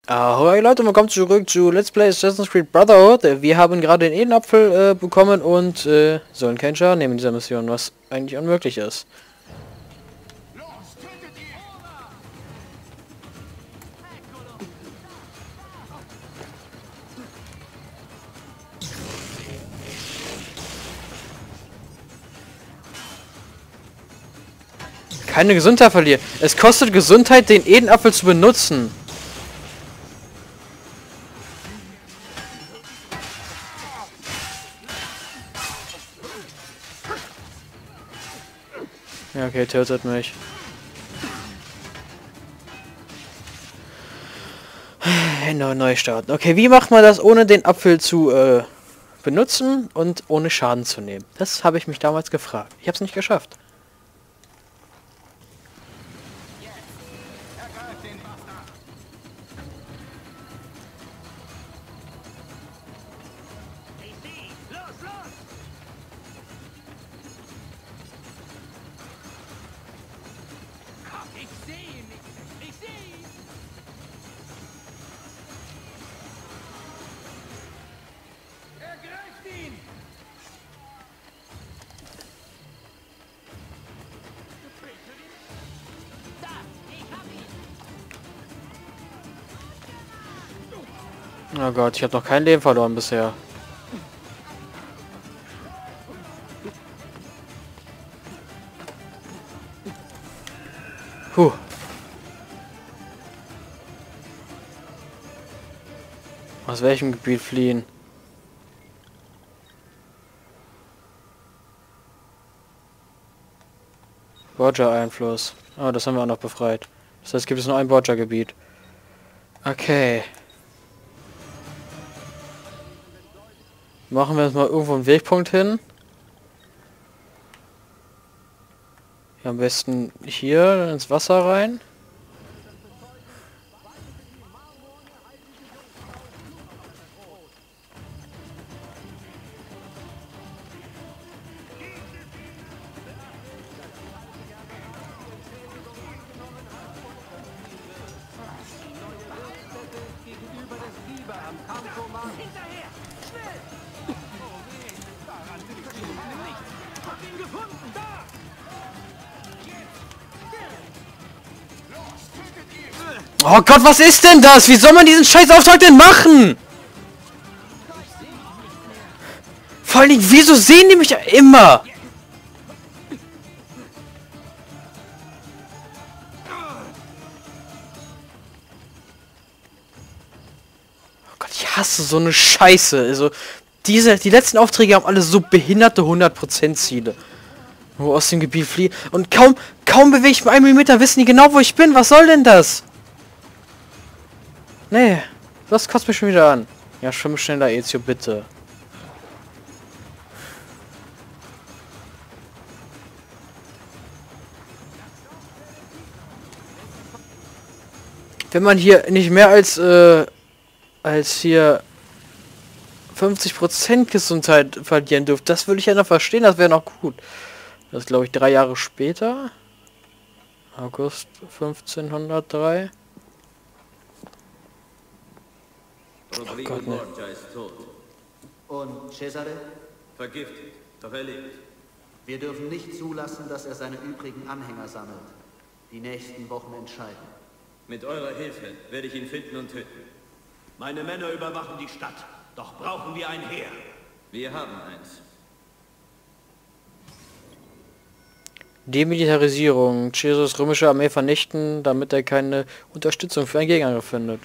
Ahoi Leute, willkommen zurück zu Let's Play Assassin's Creed Brotherhood. Wir haben gerade den Edenapfel bekommen und sollen keinen Schaden nehmen in dieser Mission, was eigentlich unmöglich ist. Keine Gesundheit verlieren. Es kostet Gesundheit, den Edenapfel zu benutzen. Ja, okay, tötet mich. Neu starten. Okay, wie macht man das, ohne den Apfel zu benutzen und ohne Schaden zu nehmen? Das habe ich mich damals gefragt. Ich habe es nicht geschafft. Oh Gott, ich habe noch kein Leben verloren bisher. Puh. Aus welchem Gebiet fliehen? Borgia-Einfluss. Oh, das haben wir auch noch befreit. Das heißt, gibt es nur ein Borgia-Gebiet. Okay. Machen wir jetzt mal irgendwo einen Wegpunkt hin. Ja, am besten hier ins Wasser rein. Oh Gott, was ist denn das? Wie soll man diesen Scheißauftrag denn machen? Vor allen Dingen, wieso sehen die mich immer? Oh Gott, ich hasse so eine Scheiße. Also, die letzten Aufträge haben alle so behinderte 100% Ziele. Wo aus dem Gebiet fliehen. Und kaum bewege ich mich 1 Millimeter, wissen die genau, wo ich bin. Was soll denn das? Nee, das kotzt mich schon wieder an. Ja, schwimm schneller, Ezio, bitte. Wenn man hier nicht mehr als hier 50% Gesundheit verlieren dürfte, das würde ich ja noch verstehen, das wäre noch gut. Das ist, glaube ich, 3 Jahre später. August 1503. Rodrigo Gott, ne. Borgia ist tot. Und Cesare? Vergiftet, doch er lebt. Wir dürfen nicht zulassen, dass er seine übrigen Anhänger sammelt. Die nächsten Wochen entscheiden. Mit eurer Hilfe werde ich ihn finden und töten. Meine Männer überwachen die Stadt. Doch brauchen wir ein Heer. Wir haben eins. Demilitarisierung. Jesus römische Armee vernichten, damit er keine Unterstützung für einen Gegner findet.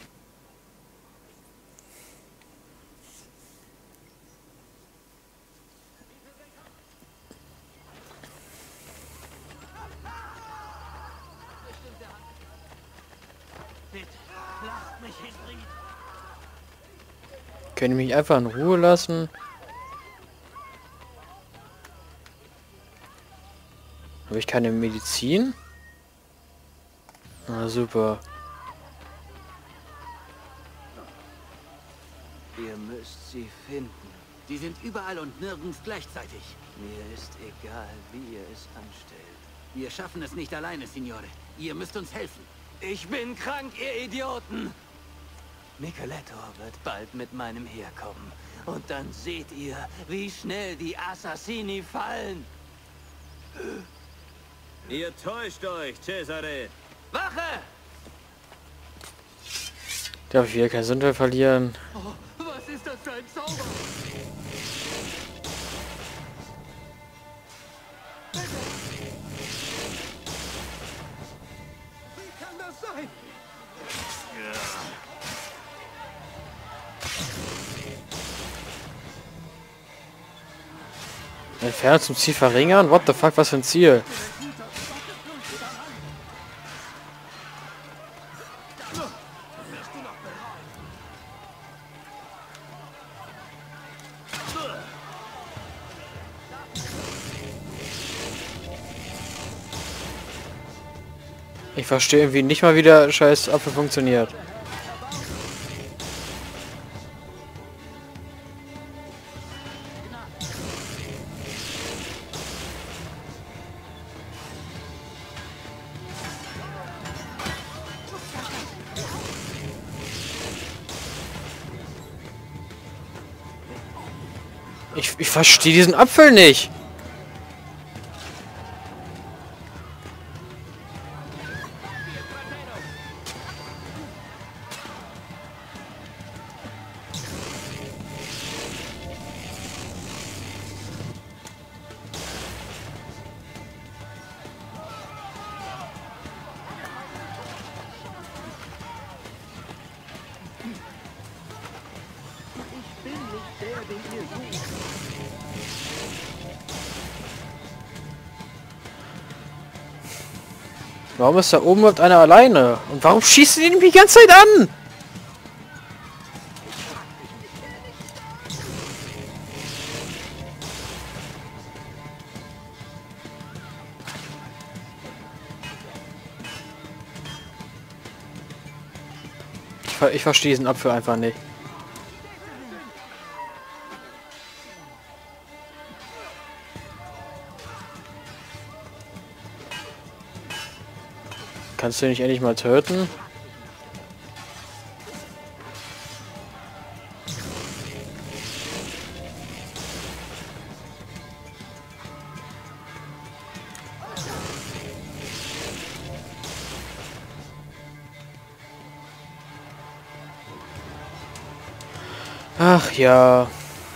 Können die mich einfach in Ruhe lassen? Habe ich keine Medizin? Ah, super. Ihr müsst sie finden. Die sind überall und nirgends gleichzeitig. Mir ist egal, wie ihr es anstellt. Wir schaffen es nicht alleine, Signore. Ihr müsst uns helfen. Ich bin krank, ihr Idioten! Micheletto wird bald mit meinem Heer kommen. Und dann seht ihr, wie schnell die Assassini fallen. Ihr täuscht euch, Cesare. Wache! Darf ich wieder kein Sündel verlieren? Oh, was ist das für ein Zauber? Wie kann das sein? Entfernung zum Ziel verringern? What the fuck, was für ein Ziel? Ich verstehe irgendwie nicht mal, wie der scheiß Apfel funktioniert. Ich verstehe diesen Apfel nicht. Warum ist da oben überhaupt einer alleine? Und warum schießt die die ganze Zeit an? Ich verstehe diesen Apfel einfach nicht. Kannst du nicht endlich mal töten? Ach ja.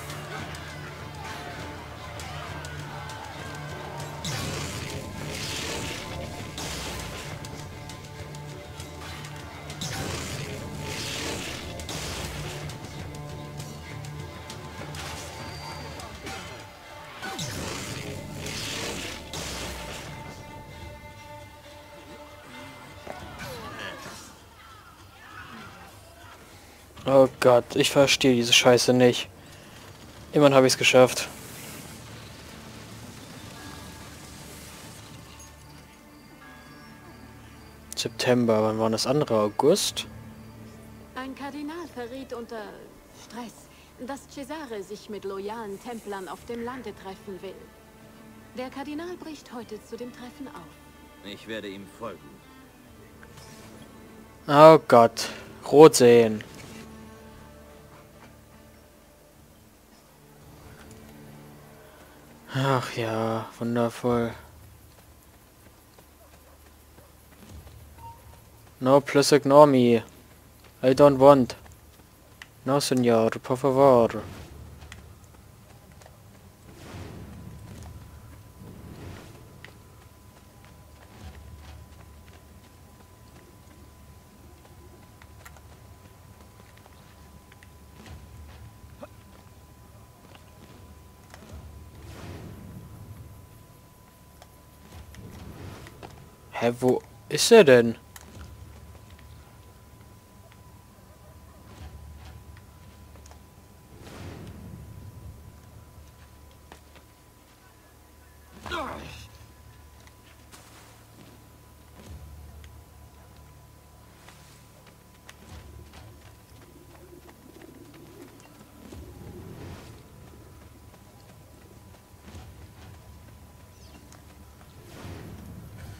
Oh Gott, ich verstehe diese Scheiße nicht. Immerhin habe ich es geschafft. September, wann war das andere? August? Ein Kardinal verriet unter Stress, dass Cesare sich mit loyalen Templern auf dem Lande treffen will. Der Kardinal bricht heute zu dem Treffen auf. Ich werde ihm folgen. Oh Gott, rot sehen. Ach ja, wundervoll. No, please ignore me. I don't want. No, senor, por favor. Hä, wo ist er denn?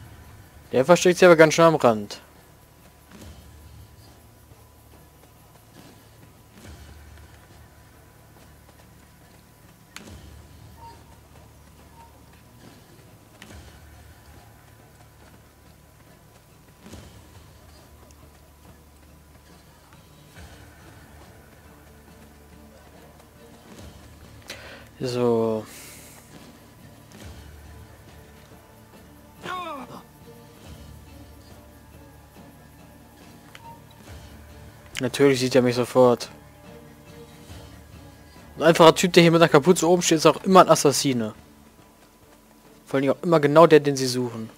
Der versteckt sich aber ganz schön am Rand. So. Natürlich sieht er mich sofort. Ein einfacher Typ, der hier mit einer Kapuze oben steht, ist auch immer ein Assassine. Vor allem auch immer genau der, den sie suchen.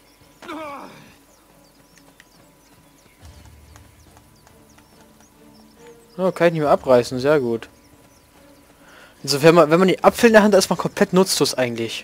Oh, kann ich nicht mehr abreißen, sehr gut. Also wenn man die Apfel in der Hand hat, ist man komplett nutzlos eigentlich.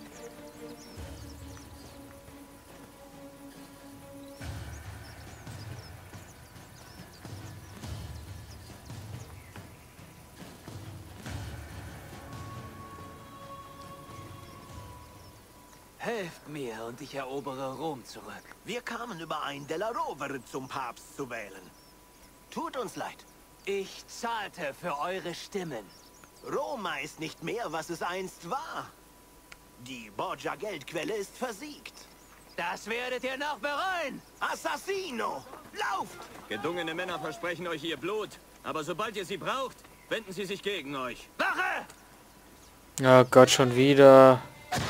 Helft mir und ich erobere Rom zurück. Wir kamen überein, Della Rovere zum Papst zu wählen. Tut uns leid. Ich zahlte für eure Stimmen. Roma ist nicht mehr, was es einst war. Die Borgia-Geldquelle ist versiegt. Das werdet ihr noch bereuen. Assassino! Lauft! Gedungene Männer versprechen euch ihr Blut. Aber sobald ihr sie braucht, wenden sie sich gegen euch. Wache! Oh Gott, schon wieder.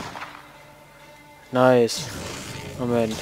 Nice. Moment.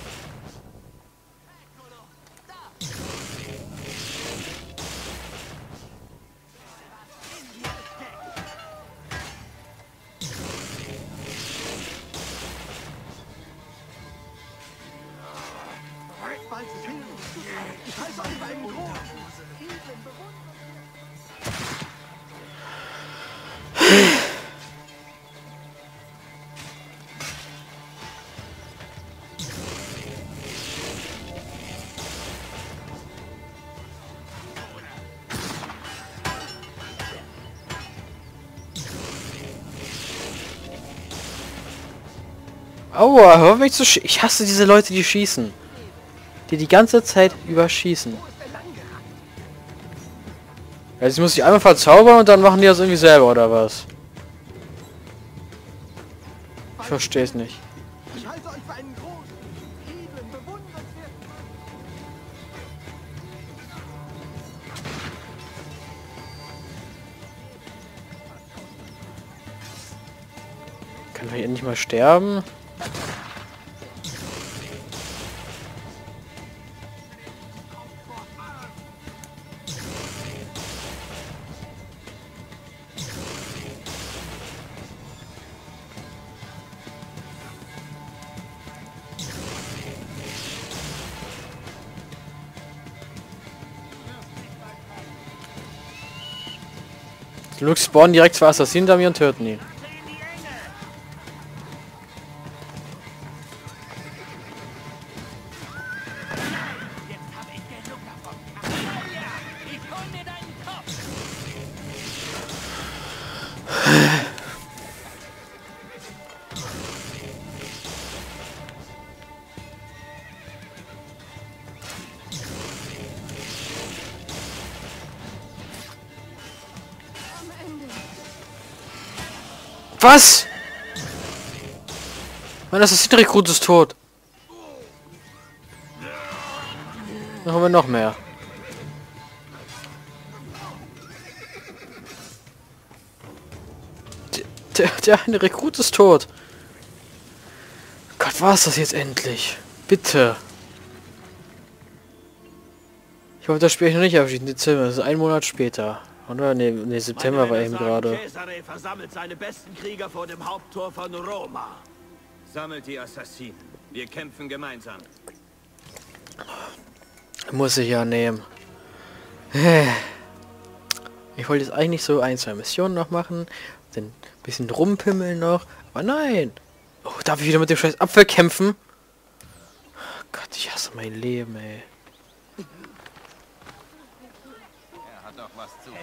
Aua, hör mich zu schießen. Ich hasse diese Leute, die schießen. Die ganze Zeit überschießen. Jetzt muss ich einmal verzaubern und dann machen die das irgendwie selber, oder was? Ich verstehe es nicht. Ich halte euch für einen großen, edlen, bewundernswerten Kann man hier endlich mal sterben? Lux spawnen direkt zwei Assassinen da mir und töten ihn. Was? Mein Assassin-Rekrut ist tot. Dann haben wir noch mehr. Der eine Rekrut ist tot. Gott, war es das jetzt endlich? Bitte. Ich hoffe, das Spiel ich noch nicht abschließen. Dezember, das ist ein Monat später. Oder? Nee, September war eben gerade. Cesare versammelt seine besten Krieger vor dem Haupttor von Roma. Sammelt die Assassinen. Wir kämpfen gemeinsam. Muss ich ja nehmen. Ich wollte jetzt eigentlich so ein, zwei Missionen noch machen. Dann ein bisschen rumpimmeln noch. Aber nein. Oh, darf ich wieder mit dem scheiß Apfel kämpfen? Oh Gott, ich hasse mein Leben, ey. Er hat doch was zu.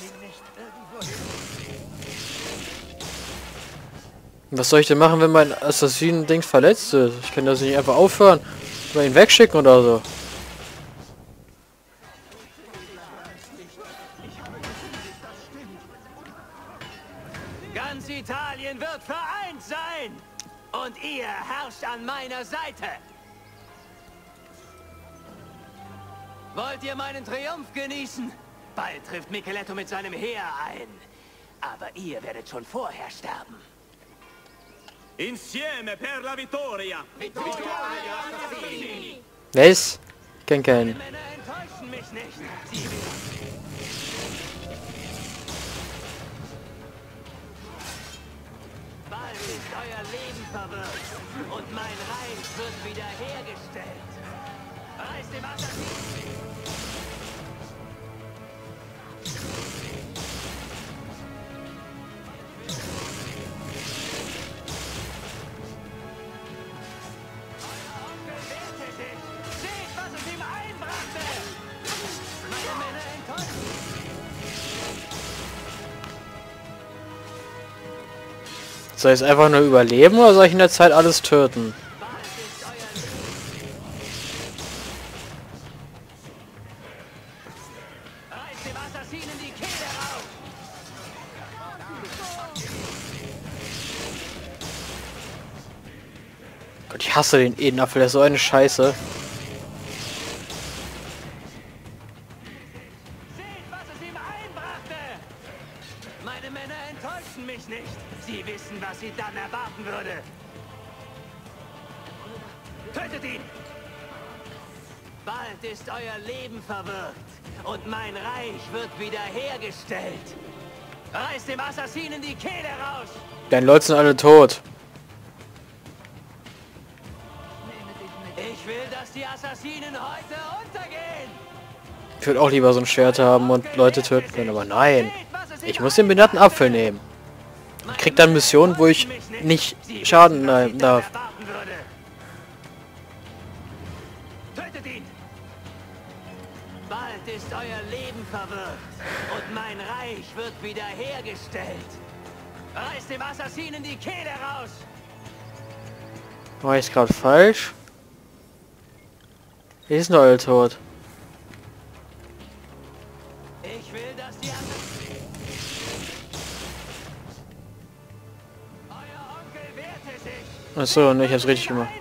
Was soll ich denn machen, wenn mein Assassinen-Dings verletzt ist? Ich kann das nicht einfach aufhören. Oder ihn wegschicken oder so. Ganz Italien wird vereint sein. Und ihr herrscht an meiner Seite. Wollt ihr meinen Triumph genießen? Bald trifft Micheletto mit seinem Heer ein. Aber ihr werdet schon vorher sterben. Insieme per la vittoria! Wer ist? Ich kenn keinen. Männer enttäuschen mich nicht. Bald ist euer Leben verwirrt und mein Reich wird wiederhergestellt. Reißt dem Assassinen! Soll ich es einfach nur überleben oder soll ich in der Zeit alles töten? Reißt dem Assassinen die Kehle raus! Gott, ich hasse den Edenapfel, der ist so eine Scheiße. Seht, was es ihm einbrachte! Meine Männer enttäuschen mich nicht. Sie wissen, was sie dann erwarten würde. Tötet ihn! Bald ist euer Leben verwirrt und mein Reich wird wiederhergestellt. Reißt dem Assassinen die Kehle raus! Deine Leute sind alle tot. Ich will, dass die Assassinen heute untergehen! Ich würde auch lieber so ein Schwert haben und Leute töten können, aber nein. Ich muss den behinderten Apfel nehmen. Ich krieg dann Missionen, wo ich nicht Schaden nehmen darf. Tötet ihn! Bald ist euer Leben verwirrt und mein Reich wird wiederhergestellt. Reißt dem Assassinen die Kehle raus! War ich gerade falsch? Die sind doch alle tot. Ich will, dass die Assassinen... Euer Onkel wehrte sich! Achso, ne, ich hab's richtig gemacht.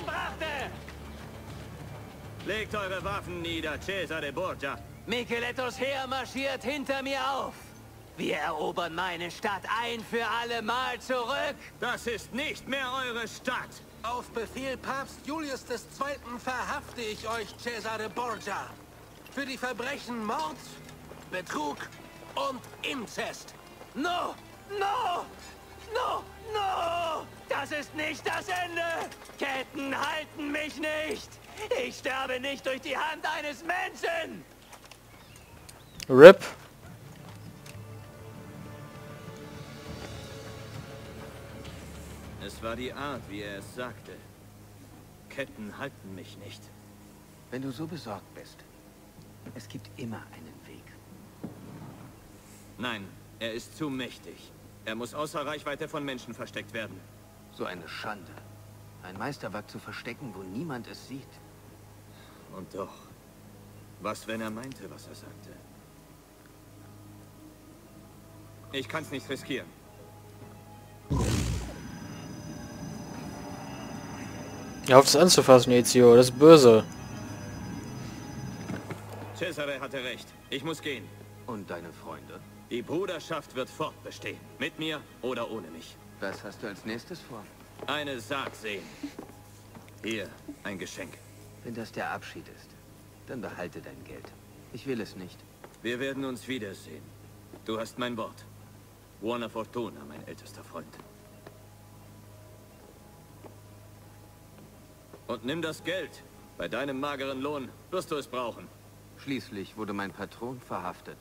Legt eure Waffen nieder, Cesare Borgia. Michelettos Heer marschiert hinter mir auf. Wir erobern meine Stadt ein für alle Mal zurück. Das ist nicht mehr eure Stadt. Auf Befehl Papst Julius II. Verhafte ich euch, Cesare Borgia. Für die Verbrechen Mord, Betrug und Inzest. No! No! No! No! Das ist nicht das Ende! Ketten halten mich nicht! Ich sterbe nicht durch die Hand eines Menschen! RIP. Es war die Art, wie er es sagte. Ketten halten mich nicht. Wenn du so besorgt bist, es gibt immer einen Weg. Nein, er ist zu mächtig. Er muss außer Reichweite von Menschen versteckt werden. So eine Schande. Ein Meisterwerk zu verstecken, wo niemand es sieht. Und doch, was, wenn er meinte, was er sagte? Ich kann's nicht riskieren. Ja, auf das anzufassen, Ezio, das ist böse. Cesare hatte recht. Ich muss gehen. Und deine Freunde? Die Bruderschaft wird fortbestehen. Mit mir oder ohne mich. Was hast du als nächstes vor? Eine Sarg sehen. Hier, ein Geschenk. Wenn das der Abschied ist, dann behalte dein Geld. Ich will es nicht. Wir werden uns wiedersehen. Du hast mein Wort. Buona Fortuna, mein ältester Freund. Und nimm das Geld. Bei deinem mageren Lohn wirst du es brauchen. Schließlich wurde mein Patron verhaftet.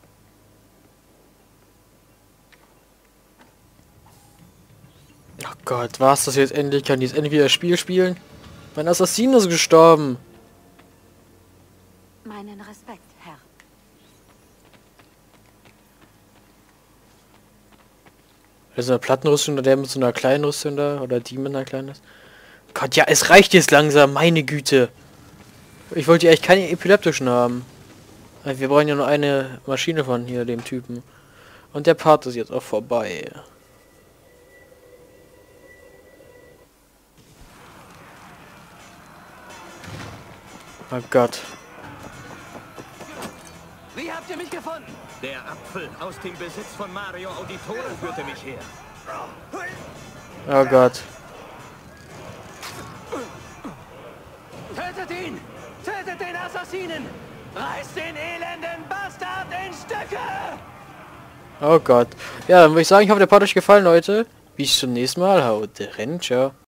Oh Gott, war's das jetzt endlich? Kann die jetzt endlich wieder das Spiel spielen? Mein Assassin ist gestorben. Meinen Respekt, Herr. Also eine Plattenrüstung oder der mit so einer kleinen Rüstung da? Oder die mit einer kleinen? Gott, ja, es reicht jetzt langsam, meine Güte. Ich wollte ja echt keine epileptischen haben. Wir brauchen ja nur eine Maschine von hier, dem Typen. Und der Part ist jetzt auch vorbei. Oh Gott. Wie habt ihr ihr mich gefunden? Der Apfel aus dem Besitz von Mario Auditore führte mich her. Oh Gott. Tötet ihn! Tötet den Assassinen! Reißt den elenden Bastard in Stücke! Oh Gott. Ja, dann würde ich sagen, ich hoffe, der Part hat euch gefallen, Leute. Bis zum nächsten Mal. Haut rein, ciao.